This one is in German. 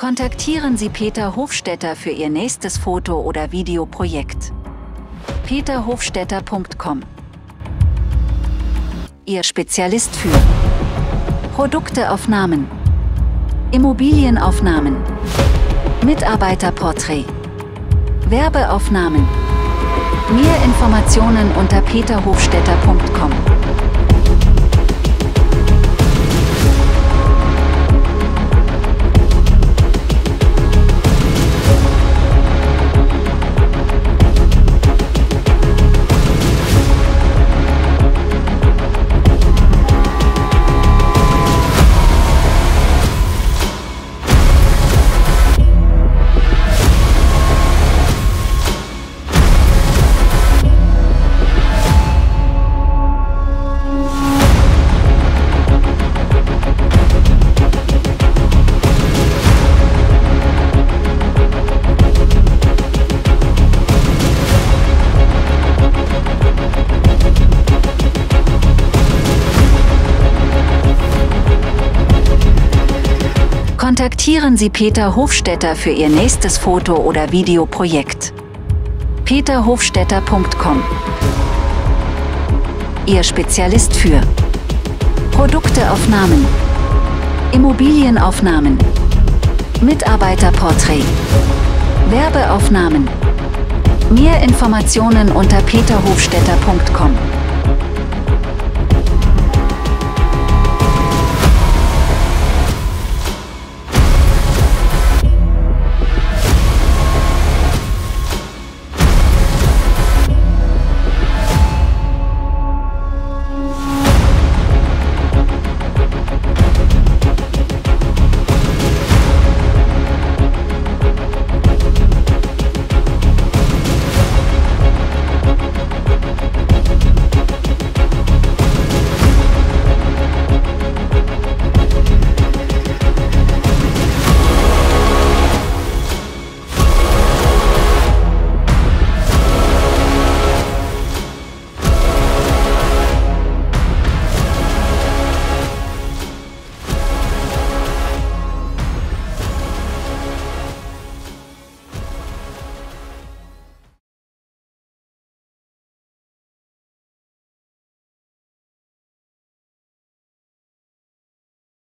Kontaktieren Sie Peter Hofstetter für Ihr nächstes Foto- oder Videoprojekt. peterhofstetter.com. Ihr Spezialist für Produkteaufnahmen, Immobilienaufnahmen, Mitarbeiterporträt, Werbeaufnahmen. Mehr Informationen unter peterhofstetter.com. Kontaktieren Sie Peter Hofstetter für Ihr nächstes Foto- oder Videoprojekt. peterhofstetter.com. Ihr Spezialist für Produkteaufnahmen, Immobilienaufnahmen, Mitarbeiterporträt, Werbeaufnahmen. Mehr Informationen unter peterhofstetter.com.